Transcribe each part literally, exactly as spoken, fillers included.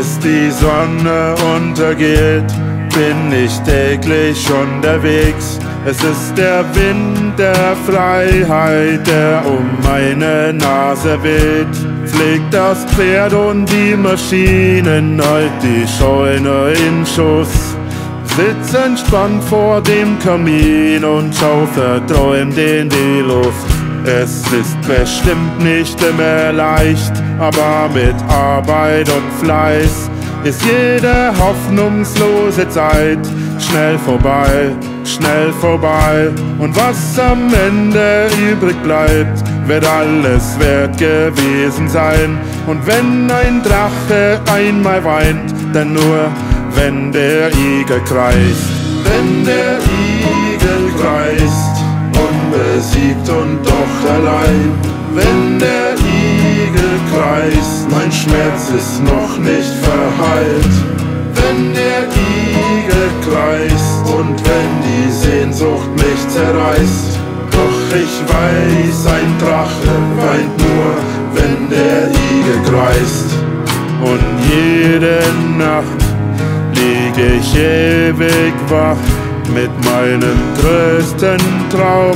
Bis die Sonne untergeht, bin ich täglich unterwegs. Es ist der Wind der Freiheit, der um meine Nase weht. Pflegt das Pferd und die Maschinen, halt die Scheune in Schuss. Sitz entspannt vor dem Kamin und schau verträumt in die Luft. Es ist bestimmt nicht immer leicht, aber mit Arbeit und Fleiß ist jede hoffnungslose Zeit schnell vorbei, schnell vorbei. Und was am Ende übrig bleibt, wird alles wert gewesen sein. Und wenn ein Drache einmal weint, dann nur, wenn der Igel kreist. Wenn der Igel kreist, unbesiegt und doch allein. Wenn der Igel kreist, mein Schmerz ist noch nicht verheilt. Wenn der Igel kreist und wenn die Sehnsucht mich zerreißt. Doch ich weiß, ein Drache weint nur, wenn der Igel kreist. Und jede Nacht lieg ich ewig wach mit meinem größten Traum,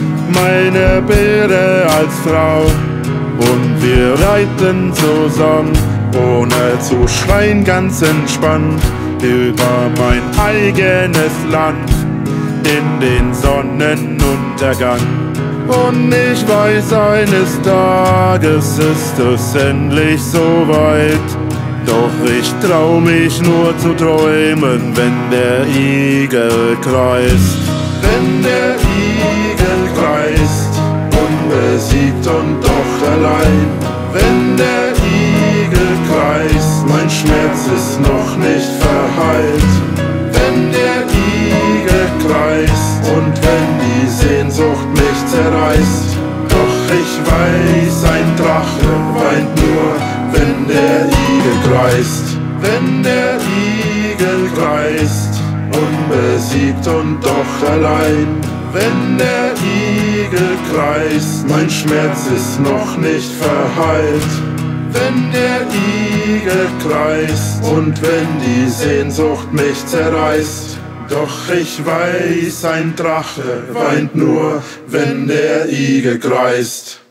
meine Beere als Frau. Und wir reiten zusammen, ohne zu schreien, ganz entspannt über mein eigenes Land in den Sonnenuntergang. Und ich weiß, eines Tages ist es endlich soweit. Doch ich trau mich nur zu träumen, wenn der Igel kreist. Wenn der Igel kreist, unbesiegt und doch allein. Wenn der Igel kreist, mein Schmerz ist noch nicht verheilt. Wenn der Igel kreist und wenn die Sehnsucht mich zerreißt. Doch ich weiß, ein Drache weint nur, wenn der Igel kreist. Wenn der Igel kreist, unbesiegt und doch allein. Wenn der Igel kreist, mein Schmerz ist noch nicht verheilt. Wenn der Igel kreist und wenn die Sehnsucht mich zerreißt. Doch ich weiß, ein Drache weint nur, wenn der Igel kreist.